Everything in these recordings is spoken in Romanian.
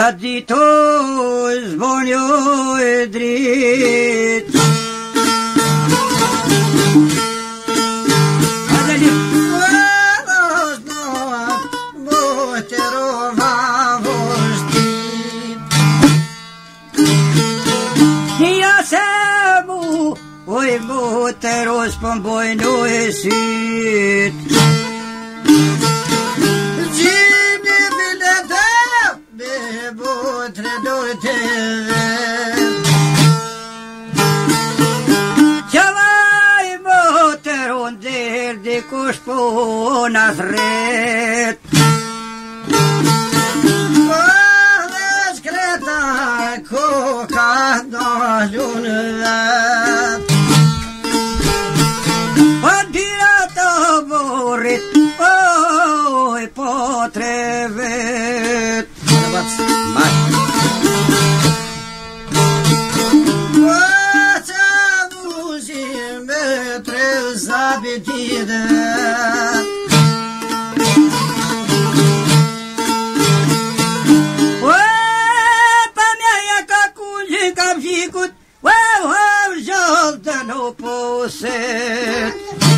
Sadito zvonio je drit. Oj, båter oss på en boj nu är syt. Gini ville där, det båtre då till. Jag var i båter hon där, det kors på rätt. Vad skrätta koka då lunet. Oj, på trävet. Потягнусь метры за бедида. Ой, помяя как узиком фикут. Ой, желтану посет.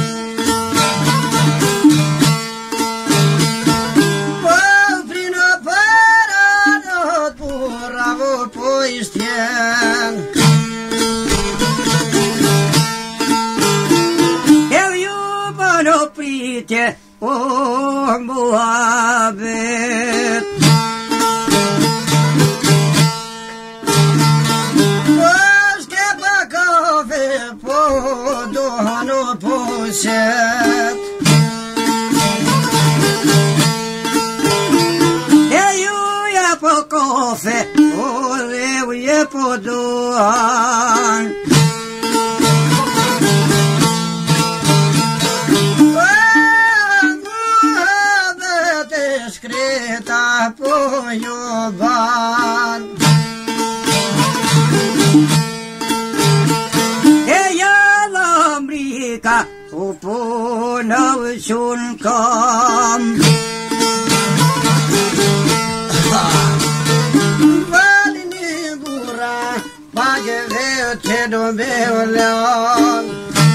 Eu iubă oprite o muhabet. Oșche pe cafe po dohanu poset. Eu ia pe cafe o e po dohan. Skreta på jobban. Ejala Amerika och på nausun kam. Valini bura, bage vete do beolan.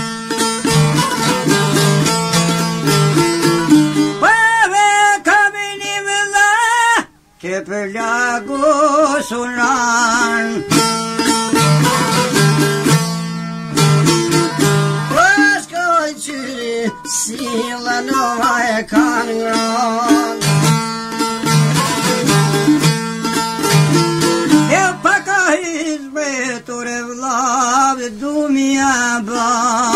Che per l'ago sunan. Ascolti, sila no ai canron. E paca izbetore vlav dumia ba.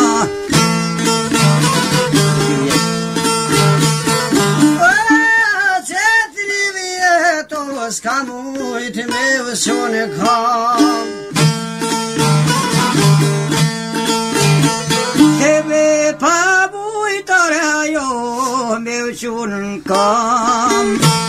Skamu ite me sjone kam. Hebe pabu itara yo me sjone kam.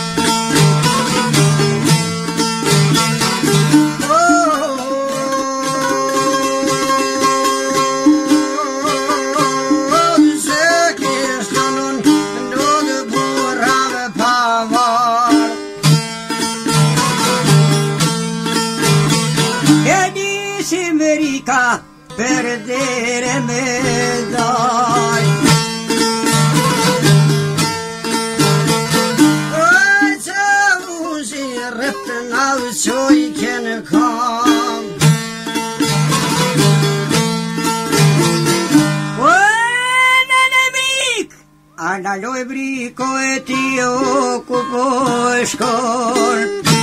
Perdere me dai. Oj, tjavusi rätten av så I känner kam. Oj, nanemik, alla loibriko etioku poskor.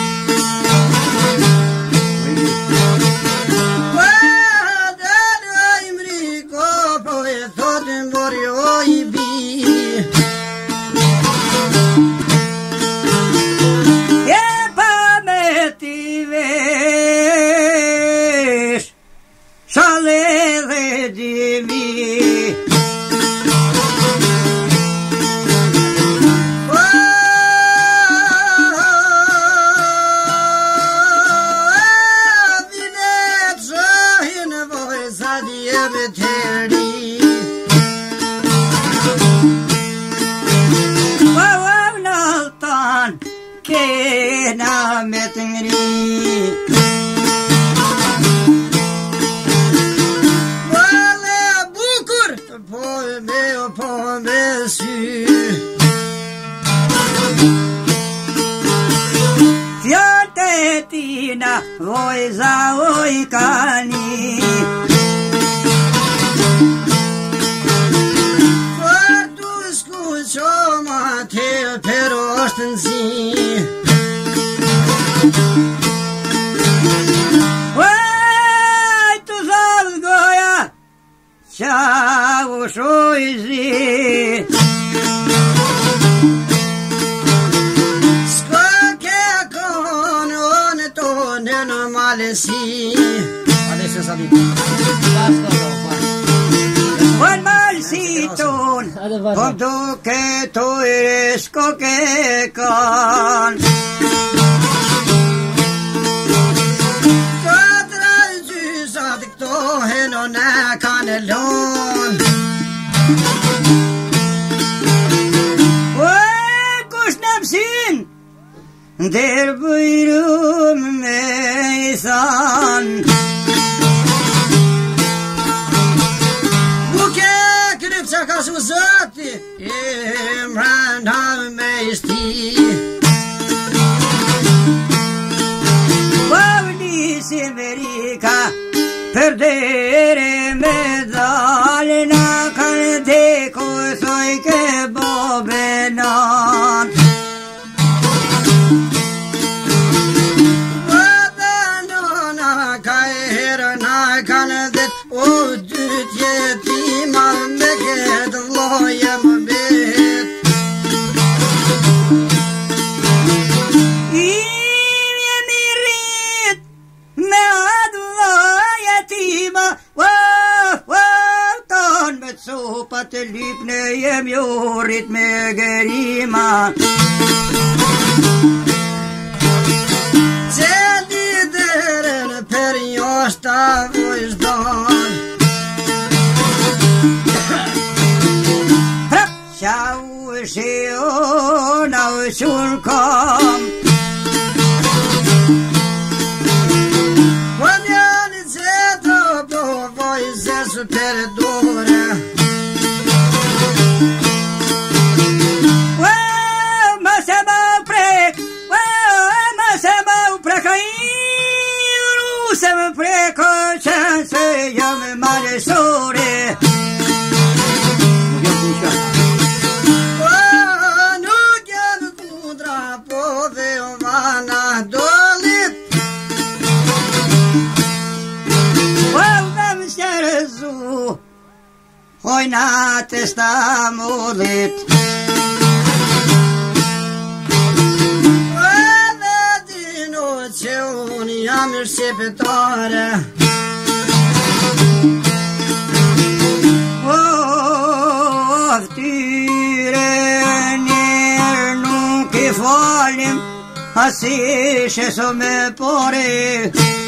Kena met të ngri. Vale bukur, po me sy. Fjallët e tina, vojza oj kani. Fërtu s'ku qoma të për është në zi. Oj, të zalë goja, qa u shoj zi. S'ka ke konë onë tonë në malësi. Adesso salito. Buon malsi ton, kom duke to iresko ke kan. Katra gjysat këto heno në kanë lon. Oj, kush në mësin, ndër bëjrum me i than. Ka su zëti, mranda me isti. Pavni si Amerika, perdere medalje na kanë deko, soj ke bobenan. Babenona ka herë na kanë det, o dyt jetima me këtë vloje më bet. Jemi rrit me atë vloje jetima, ton me sopa të lypne jem jorit me gerima. Qeli dërën për joshta vojzdan. Ciao, Sheo, now soon come. When you're set up your voices, perdona. Well, Masama prek, Rusem preko, chance, yam malesore. Oj natë sta mullit. Edhe dino që unë jam shqiptare. Tyre njerë nuk I falim, asi sheso me pore.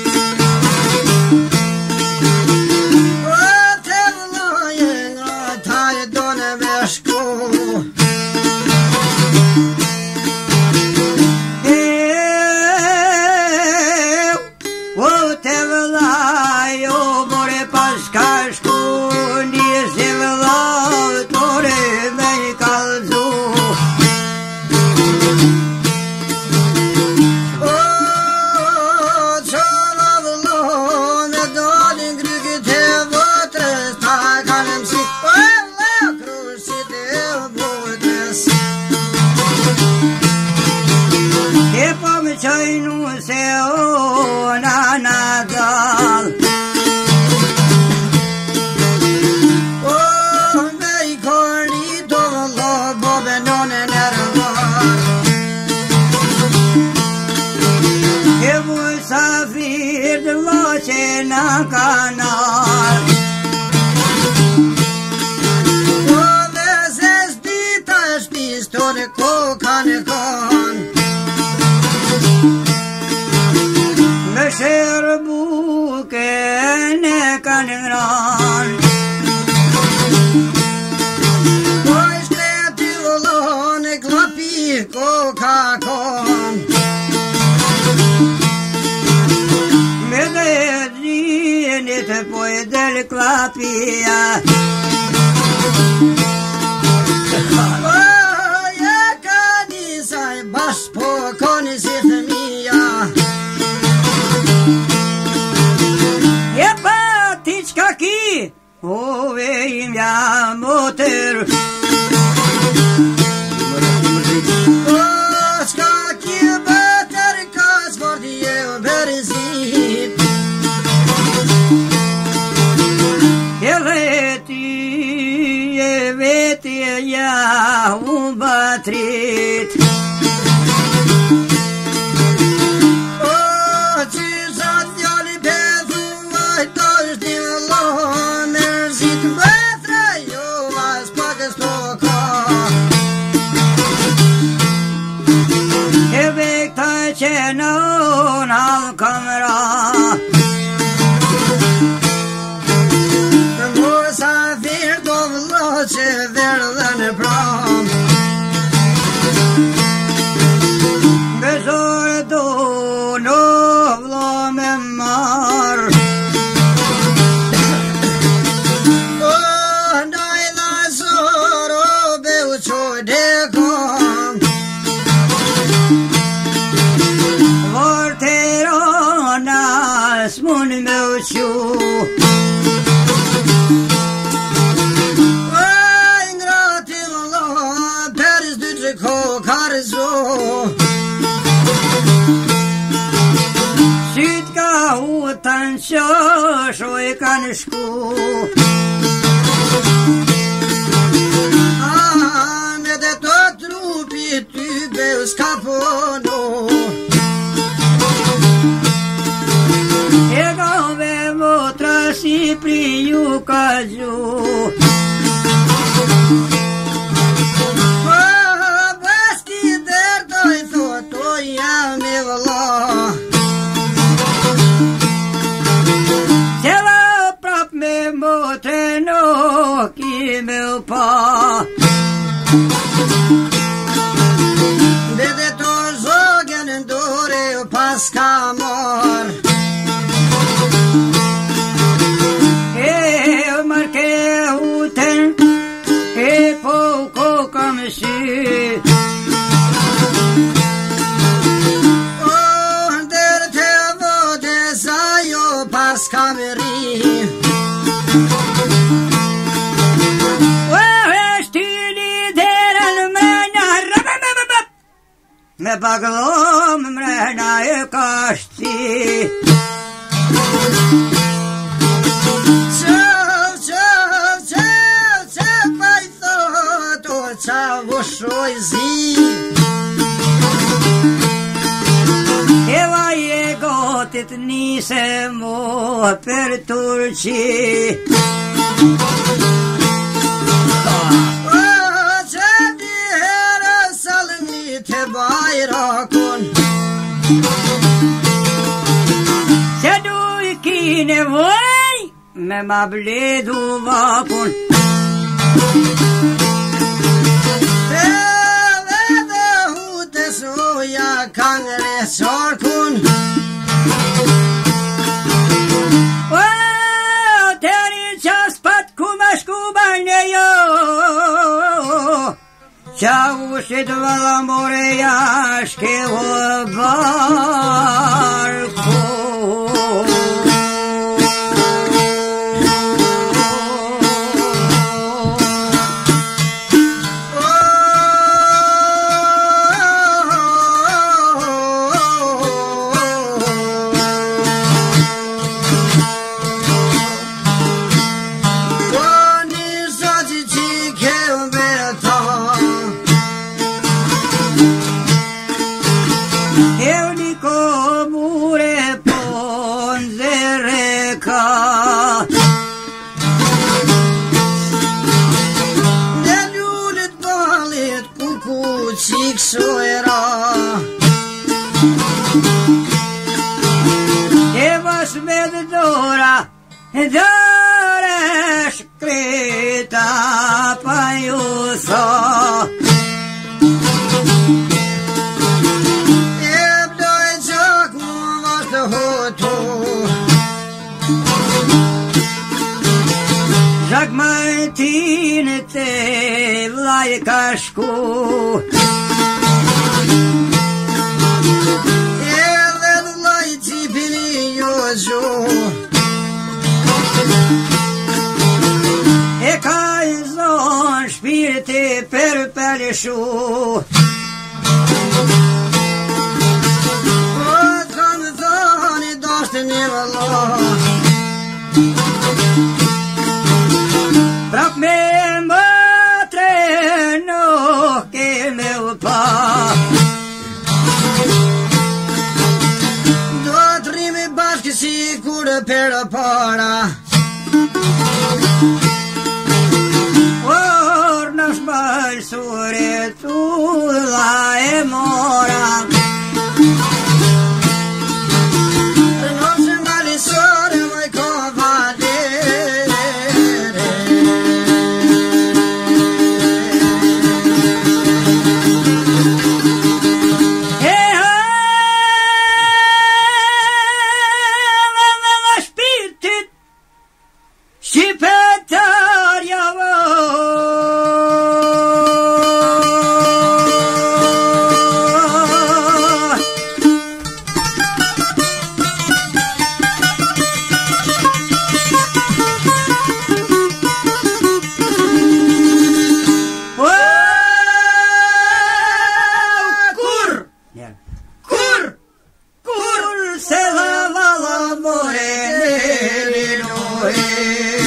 Canal. Todas ditas pistole cocan con. Me serbu que ne canran. Pois creativolo ne clapi coca con. el klapia. Baš pokoni si femija. Je patička ki, ove im ja moter. Patička ki moter, kas vodi je u berzi. Je veti ja u batrit. Non al camera Musafir dovlo që verdhen pram Besore do no vlo me mar Ndaj dha zoro beu qoj dekom Smun me uqu Oj, ngrati vëllo Peris dy që ko karzo Syt ka hutan qosh o I kanë shku Me dhe të trupi ty beu s'ka pono Si priu kazu Baski derdoj thoto jam I vëlla Qela prap me motre no ki me u pa Dhe to zogën ndore pas ka mor Me paglom mrena e kashti Qëv pa I thoto qa vushoj zi Eva je gotit nise mo per Turqi Bayrakun Se du I ki nevoj Me ma bledu vapun Dhe hute soja kangre sarkun Teri qas pat ku ma shku bajne jo Qa ushit vëlla more jashke o barku Dore shkreta pa ju tha E bloj qak mu vazhdo hoto tine te lai cascu. Ele lai tipini yojo. E caizon spirite per peleshu. O tramzani doste nivalo. Prap me mă treno che meu pa. Do trimi bașki sigur pera para. Or nas mai sure tu la e mora. Nu se mai sore mai covade. Și pe tăria cur se lava l'amore nero.